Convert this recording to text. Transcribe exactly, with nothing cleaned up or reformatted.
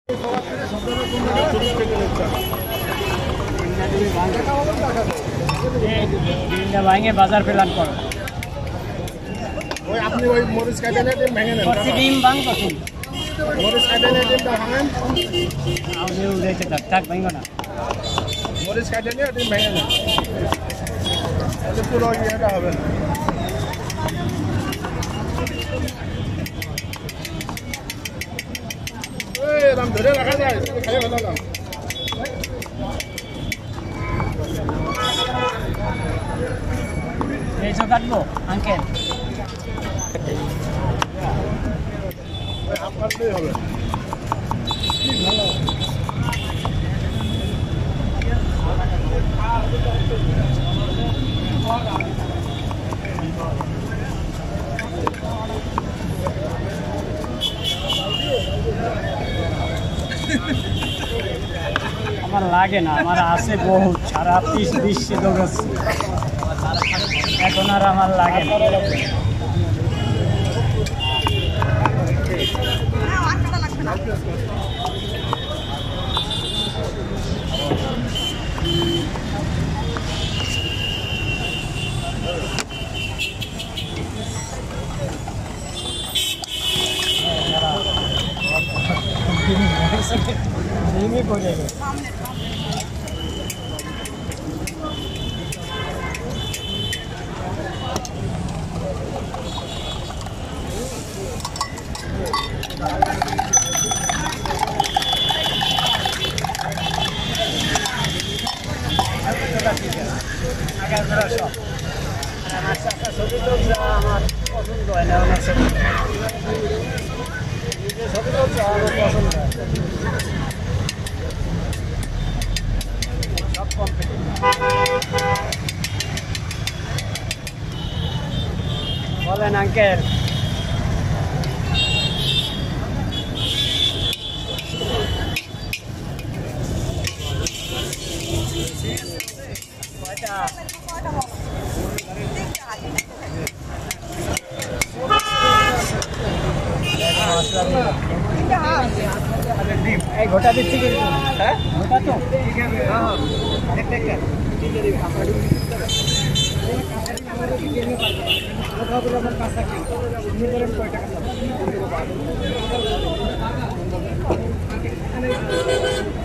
ভাঙে বাজার প্ল্যান করো ওই আপনি ওই মরিচ কাটে না ডিম ভেঙে নেন করছি ডিম ভাঙ করছি মরিচ কাটে না ডিমটা ভাঙেন আপনি উঠেছে থাক থাক ভাঙো না মরিচ কাটে না ডিম ভেঙে নেন তাহলে পুরো ইয়েটা হবে না এই এরকম ধরে রাখা যায় খালি ভালো না এইসব কাটবো আঙ্কেল হাফ কাটলেই হবে আমার লাগে না আমার আছে বহুত সারা পিস বিশ্বে দৌড়াচ্ছি এখন আর আমার লাগে না ভেঙে পড়ে গেছে আমার পছন্দ হয় না আমার ছবি ছবি তুলছে আমার পছন্দ হয় সব কমপ্লিট বলেন আঙ্কেল এই গোটা দিচ্ছি কি হ্যাঁ গোটা তো ঠিক আছে হ্যাঁ হ্যাঁ দেখ দেখ ঠিক আছে আমরা কথা বলে আমার কাছে কি আপনি বলেন কয় টাকা